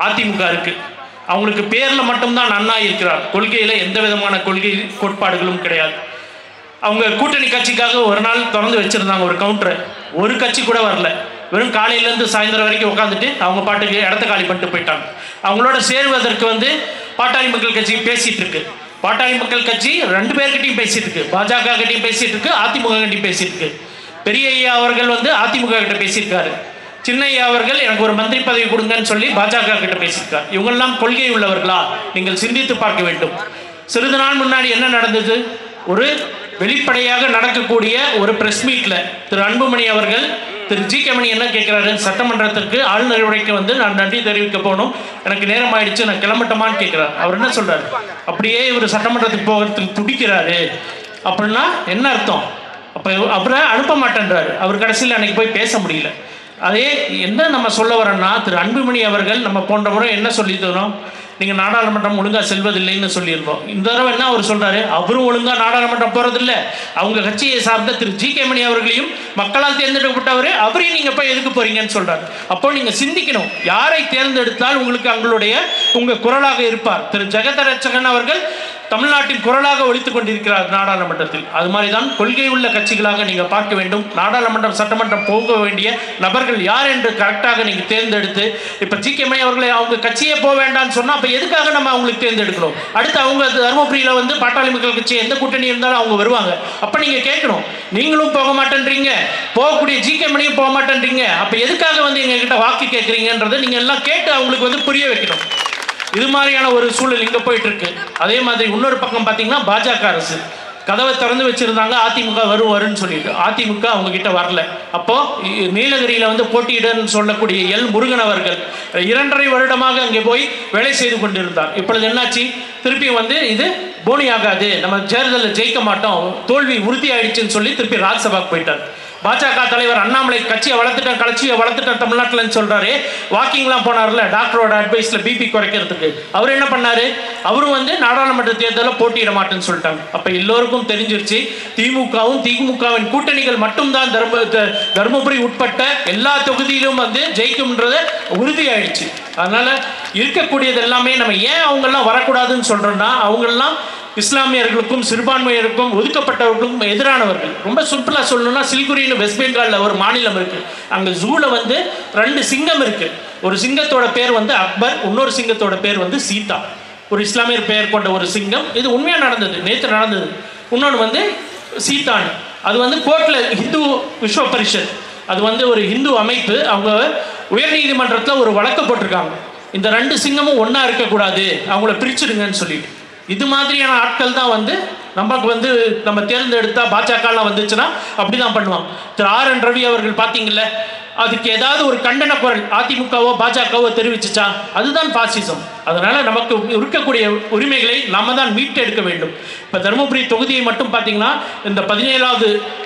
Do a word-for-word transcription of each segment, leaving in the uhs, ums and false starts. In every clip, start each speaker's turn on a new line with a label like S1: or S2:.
S1: அதிமுக இருக்குது. அவங்களுக்கு பேரில் மட்டும்தான் அண்ணா இருக்கிறார், கொள்கையில் எந்த விதமான கொள்கை கோட்பாடுகளும் கிடையாது. அவங்க கூட்டணி கட்சிக்காக ஒரு நாள் திறந்து வச்சுருந்தாங்க ஒரு கவுண்டரை, ஒரு கட்சி கூட வரல. வெறும் காலையிலேருந்து சாயந்தரம் வரைக்கும் உட்காந்துட்டு அவங்க பாட்டுக்கு இடத்த காலி பண்ணிட்டு போயிட்டாங்க. அவங்களோட சேருவதற்கு வந்து பாட்டாளி மக்கள் கட்சி பேசிகிட்டு இருக்கு. பாட்டாளி மக்கள் கட்சி ரெண்டு பேர்கிட்டையும் பேசிகிட்டு இருக்கு, பாஜக கிட்டையும் பேசிகிட்டு இருக்கு, அதிமுக கிட்டையும் பேசிகிட்டு இருக்கு. பெரிய ஐயா அவர்கள் வந்து அதிமுக கிட்ட பேசியிருக்காரு, சின்ன ஐயா அவர்கள் எனக்கு ஒரு மந்திரி பதவி கொடுங்கன்னு சொல்லி பாஜக கிட்ட பேசியிருக்காரு. இவங்கெல்லாம் கொள்கை உள்ளவர்களா? நீங்கள் சிந்தித்து பார்க்க வேண்டும். சிறிது நாள் முன்னாடி என்ன நடந்தது? ஒரு வெளிப்படையாக நடக்கக்கூடிய ஒரு பிரஸ் மீட்ல திரு அன்புமணி அவர்கள் திரு ஜி கே மணி என்ன கேட்கிறாரு, சட்டமன்றத்திற்கு ஆளுநர் உரைக்கு வந்து நான் நன்றி தெரிவிக்க போகணும், எனக்கு நேரம் ஆயிடுச்சு, நான் கிளம்பட்டமான்னு கேட்கிறார். அவர் என்ன சொல்றாரு, அப்படியே இவர் சட்டமன்றத்துக்கு போகிறதுக்கு துடிக்கிறாரு அப்படின்னா என்ன அர்த்தம்? அப்போ அவரை அனுப்ப மாட்டேன்றாரு. அவர் கடைசியில் அன்னைக்கு போய் பேச முடியல. அதே என்ன நம்ம சொல்ல வரோன்னா, திரு அன்புமணி அவர்கள் நம்ம போன்ற முறை என்ன சொல்லி தரோம், நீங்கள் நாடாளுமன்றம் ஒழுங்காக செல்வதில்லைன்னு சொல்லியிருந்தோம். இந்த தடவை என்ன அவர் சொல்கிறாரு, அவரும் ஒழுங்காக நாடாளுமன்றம் போகிறதில்லை, அவங்க கட்சியை சார்ந்த திரு ஜி கே மணி அவர்களையும் மக்களால் தேர்ந்தெடுக்கப்பட்டவர் அவரையும் நீங்கள் போய் எதுக்கு போகிறீங்கன்னு சொல்கிறார். அப்போ நீங்கள் சிந்திக்கணும், யாரை தேர்ந்தெடுத்தால் உங்களுக்கு அவங்களுடைய உங்கள் குரலாக இருப்பார். திரு ஜெகதரட்சகன் அவர்கள் தமிழ்நாட்டின் குரலாக ஒலித்துக் கொண்டிருக்கிறார் நாடாளுமன்றத்தில். அது மாதிரி தான் கொள்கை உள்ள கட்சிகளாக நீங்கள் பார்க்க வேண்டும். நாடாளுமன்றம் சட்டமன்றம் போக வேண்டிய நபர்கள் யார் என்று கரெக்டாக நீங்கள் தேர்ந்தெடுத்து, இப்போ ஜி கே மணி அவர்களை அவங்க கட்சியே போக வேண்டாம்னு சொன்னால் அப்போ எதுக்காக நம்ம அவங்களுக்கு தேர்ந்தெடுக்கணும்? அடுத்து அவங்க தருமபுரியில் வந்து பாட்டாளி மக்கள் கட்சி எந்த கூட்டணி இருந்தாலும் அவங்க வருவாங்க. அப்போ நீங்கள் கேட்கணும், நீங்களும் போக மாட்டேன்றீங்க, போகக்கூடிய ஜி கே மணியும் போக மாட்டேன்றீங்க, அப்போ எதுக்காக வந்து எங்ககிட்ட வாக்கு கேட்குறீங்கன்றதை நீங்கள் எல்லாம் கேட்டு அவங்களுக்கு வந்து புரிய வைக்கணும். இது மாதிரியான ஒரு சூழல் இங்கே போயிட்டு இருக்கு. அதே மாதிரி இன்னொரு பக்கம் பார்த்தீங்கன்னா பாஜக அரசு கதவை திறந்து வச்சிருந்தாங்க, அதிமுக வரும் வரும்னு சொல்லிட்டு. அதிமுக அவங்க கிட்ட வரல. அப்போ நீலகிரியில் வந்து போட்டியிடன்னு சொல்லக்கூடிய எல் முருகன் அவர்கள் இரண்டரை வருடமாக அங்கே போய் வேலை செய்து கொண்டிருந்தார். இப்பொழுது என்னாச்சு, திருப்பி வந்து இது போனி ஆகாது, நம்ம தேர்தலில் ஜெயிக்க மாட்டோம், தோல்வி உறுதி ஆயிடுச்சுன்னு சொல்லி திருப்பி ராஜ்சபாக்கு போயிட்டார். பாஜக தலைவர் அண்ணாமலை கட்சியை வளர்த்துட்டேன் கட்சியை வளர்த்துட்டேன் தமிழ்நாட்டில்னு சொல்றாரு. வாக்கிங்லாம் போனார்ல டாக்டரோட அட்வைஸ்ல பிபி குறைக்கிறதுக்கு, அவர் என்ன பண்ணாரு, அவரும் வந்து நாடாளுமன்ற தேர்தலில் போட்டியிட மாட்டேன்னு சொல்லிட்டாங்க. அப்ப எல்லோருக்கும் தெரிஞ்சிருச்சு, திமுகவும் திமுகவின் கூட்டணிகள் மட்டும்தான் தர்ம தருமபுரி உட்பட்ட எல்லா தொகுதியிலும் வந்து ஜெயிக்கும்ன்றது உறுதியாயிடுச்சு. அதனால இருக்கக்கூடியது எல்லாமே நம்ம ஏன் அவங்கெல்லாம் வரக்கூடாதுன்னு சொல்றோம்னா, அவங்கெல்லாம் இஸ்லாமியர்களுக்கும் சிறுபான்மையருக்கும் ஒதுக்கப்பட்டவர்களுக்கும் எதிரானவர்கள். ரொம்ப சிம்பிளாக சொல்லணும்னா, சில்குரின்னு வெஸ்ட் பெங்காலில் ஒரு மாநிலம் இருக்குது. அங்கே ஜூவில் வந்து ரெண்டு சிங்கம் இருக்குது. ஒரு சிங்கத்தோட பேர் வந்து அக்பர், இன்னொரு சிங்கத்தோட பேர் வந்து சீதா. ஒரு இஸ்லாமியர் பெயர் கொண்ட ஒரு சிங்கம், இது உண்மையாக நடந்தது, நேற்று நடந்தது. இன்னொன்று வந்து சீதான், அது வந்து கோர்ட்டில் ஹிந்து விஸ்வ பரிஷத், அது வந்து ஒரு ஹிந்து அமைப்பு, அவங்க உயர்நீதிமன்றத்தில் ஒரு வழக்கு போட்டிருக்காங்க, இந்த ரெண்டு சிங்கமும் ஒன்றா இருக்கக்கூடாது, அவங்கள பிரிச்சுடுங்கன்னு சொல்லிட்டு. இது மாதிரியான ஆட்கள் தான் வந்து நமக்கு வந்து நம்ம தேர்ந்தெடுத்தா பாஜகலாம் வந்துச்சுன்னா அப்படி தான் பண்ணுவாங்க. திரு ஆர் என் ரவி அவர்கள் பார்த்தீங்கல்ல, அதுக்கு ஏதாவது ஒரு கண்டன குரல் அதிமுகவோ பாஜகவோ தெரிவிச்சுச்சா? அதுதான் பாசிசம். அதனால நமக்கு இருக்கக்கூடிய உரிமைகளை நாம தான் மீட்டெடுக்க வேண்டும். இப்போ தருமபுரி தொகுதியை மட்டும் பார்த்தீங்கன்னா, இந்த பதினேழாவது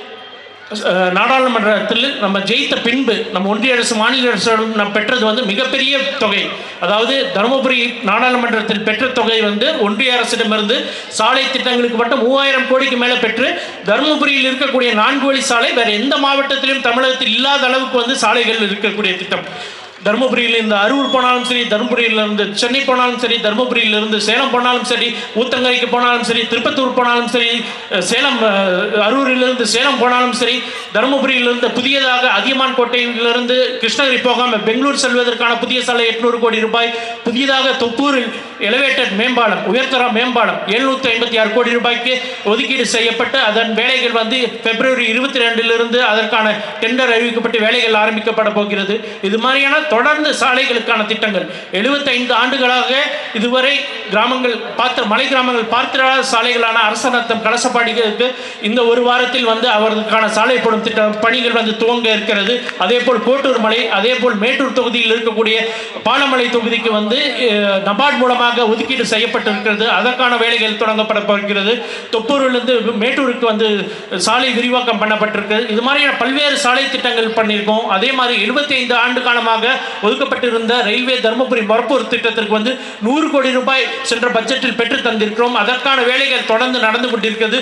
S1: நாடாளுமன்றத்தில் நம்ம ஜெயித்த பின்பு நம்ம ஒன்றிய அரசு மாநில அரசு நம்ம பெற்றது வந்து மிகப்பெரிய தொகை. அதாவது தருமபுரி நாடாளுமன்றத்தில் பெற்ற தொகை வந்து ஒன்றிய அரசிடமிருந்து சாலை திட்டங்களுக்கு மட்டும் மூவாயிரம் கோடிக்கு மேலே பெற்று, தருமபுரியில் இருக்கக்கூடிய நான்கு வழி சாலை வேற எந்த மாவட்டத்திலும் தமிழகத்தில் இல்லாத அளவுக்கு வந்து சாலைகள் இருக்கக்கூடிய திட்டம். தருமபுரியில் இருந்து அரூர் போனாலும் சரி, தருமபுரியிலிருந்து சென்னை போனாலும் சரி, தருமபுரியிலிருந்து சேலம் போனாலும் சரி, ஊத்தங்கரைக்கு போனாலும் சரி, திருப்பத்தூர் போனாலும் சரி, சேலம் அரூரிலிருந்து சேலம் போனாலும் சரி, தருமபுரியிலிருந்து புதியதாக அதியமான் கோட்டையிலிருந்து கிருஷ்ணகிரி போகாமல் பெங்களூர் செல்வதற்கான புதிய சாலை எட்நூறு கோடி ரூபாய், புதியதாக தொப்பூரில் எலிவேட்டட் மேம்பாலம், உயர்தர மேம்பாலம் எழுநூற்றி ஐம்பத்தி ஆறு கோடி ரூபாய்க்கு ஒதுக்கீடு செய்யப்பட்டு அதன் வேலைகள் வந்து பிப்ரவரி இருபத்தி ரெண்டிலிருந்து அதற்கான டெண்டர் அறிவிக்கப்பட்டு வேலைகள் ஆரம்பிக்கப்பட போகிறது. இது மாதிரியான தொடர்ந்து சாலைகளுக்கான திட்டங்கள் எழுபத்தி ஐந்து ஆண்டுகளாக இதுவரை கிராமங்கள் பார்த்த மலை கிராமங்கள் பார்த்திராத சாலைகளான அரசநத்தம் கலசப்பாடிகளுக்கு இந்த ஒரு வாரத்தில் வந்து அவர்களுக்கான சாலை போடும் திட்ட பணிகள் வந்து துவங்க இருக்கிறது. அதே போல் கோட்டூர் மலை, அதே போல் மேட்டூர் தொகுதியில் இருக்கக்கூடிய பாலமலை தொகுதிக்கு வந்து நபார்ட் மூலமாக ஒதுக்கீடு செய்யப்பட்டிருக்கிறது. அதற்கான வேலைகள் தொடங்கப்பட போகிறது. தொப்பூரிலிருந்து மேட்டூருக்கு வந்து சாலை விரிவாக்கம் பண்ணப்பட்டிருக்கு. இது மாதிரியான பல்வேறு சாலை திட்டங்கள் பண்ணியிருக்கோம். அதே மாதிரி எழுபத்தி ஐந்து ஆண்டு காலமாக ஒதுக்கப்பட்டிருந்த ரயில்வே தருமபுரி மொரப்பூர் திட்டத்திற்கு வந்து நூறு கோடி ரூபாய் சென்ற பட்ஜெட்டில் பெற்று தந்திருக்கிறோம். அதற்கான வேலைகள் தொடர்ந்து நடந்து கொண்டிருக்கிறது.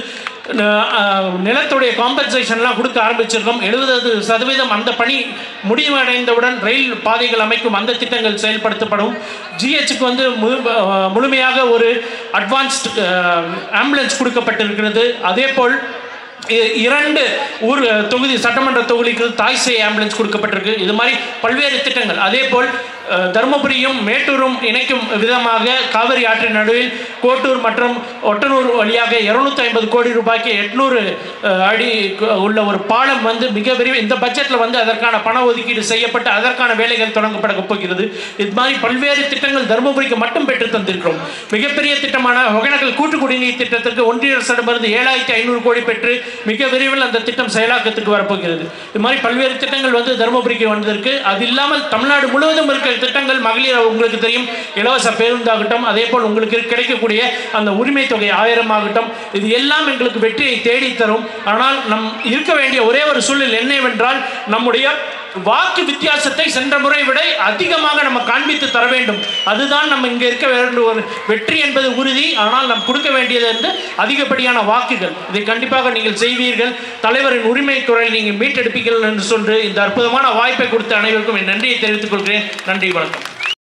S1: நிலத்துடைய காம்பன்சேஷன்லாம் கொடுக்க ஆரம்பிச்சிருக்கோம். எழுபது சதவீதம் அந்த பணி முடிவடைந்தவுடன் ரயில் பாதைகள் அமைக்கும் அந்த திட்டங்கள் செயல்படுத்தப்படும். ஜிஹெச்சுக்கு வந்து முழுமையாக ஒரு அட்வான்ஸ்டு ஆம்புலன்ஸ் கொடுக்கப்பட்டிருக்கிறது. அதே போல் இரண்டு ஊர் தொகுதி சட்டமன்ற தொகுதிக்கு தாய்சே ஆம்புலன்ஸ் கொடுக்கப்பட்டிருக்கு. இது மாதிரி பல்வேறு திட்டங்கள். அதே போல் தருமபுரியும் மேட்டூரும் இணைக்கும் விதமாக காவிரி ஆற்றின் நடுவில் கோட்டூர் மற்றும் ஒட்டனூர் வழியாக இருநூத்தி ஐம்பது கோடி ரூபாய்க்கு எட்நூறு அடி உள்ள ஒரு பாலம் வந்து மிக விரைவில் இந்த பட்ஜெட்டில் வந்து அதற்கான பண ஒதுக்கீடு செய்யப்பட்டு அதற்கான வேலைகள் தொடங்கப்பட போகிறது. இது மாதிரி பல்வேறு திட்டங்கள் தருமபுரிக்கு மட்டும் பெற்று தந்திருக்கிறோம். மிகப்பெரிய திட்டமான ஒகேனக்கல் கூட்டு குடிநீர் திட்டத்திற்கு ஒன்றிய அரசிடமிருந்து ஏழாயிரத்தி ஐநூறு கோடி பெற்று மிக விரைவில் அந்த திட்டம் செயலாக்கத்துக்கு வரப்போகிறது. இது மாதிரி பல்வேறு திட்டங்கள் வந்து தருமபுரிக்கு வந்திருக்கு. அது இல்லாமல் தமிழ்நாடு முழுவதும் இருக்க திட்டங்கள் மகளிர் உங்களுக்கு தெரியும் இலவச பேருந்தாகட்டும், அதே போல் உங்களுக்கு கிடைக்கக்கூடிய அந்த உரிமை தொகை ஆயிரம் ஆகட்டும், இது எல்லாம் எங்களுக்கு வெற்றியை தேடி தரும். ஆனால் நம் இருக்க வேண்டிய ஒரே ஒரு சூழல் என்னவென்றால் நம்முடைய வாக்கு வித்தியாசத்தை சென்ற முறை விட அதிகமாக நம்ம காண்பித்து தர வேண்டும். அதுதான் நம்ம இங்கே இருக்க வேண்டிய ஒரு வெற்றி என்பது உறுதி. ஆனால் நாம் கொடுக்க வேண்டியது வந்து அதிகப்படியான வாக்குகள். இதை கண்டிப்பாக நீங்கள் செய்வீர்கள். தலைவரின் உரிமை குரல் நீங்கள் மீட்டெடுப்பீர்கள் என்று சொல்லி இந்த அற்புதமான வாய்ப்பை கொடுத்த அனைவருக்கும் என் நன்றியை தெரிவித்துக் கொள்கிறேன். நன்றி, வணக்கம்.